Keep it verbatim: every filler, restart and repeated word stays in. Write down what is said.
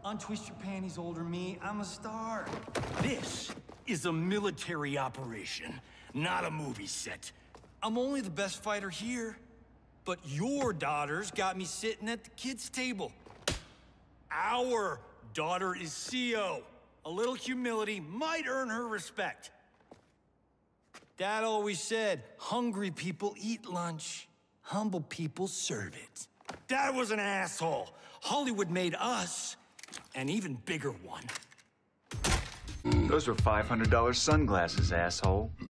Untwist your panties, older me. I'm a star. This is a military operation, not a movie set. I'm only the best fighter here. But your daughter's got me sitting at the kids' table. Our daughter is C O. A little humility might earn her respect. Dad always said, hungry people eat lunch. Humble people serve it. Dad was an asshole. Hollywood made us an even bigger one. Those were five hundred dollar sunglasses, asshole.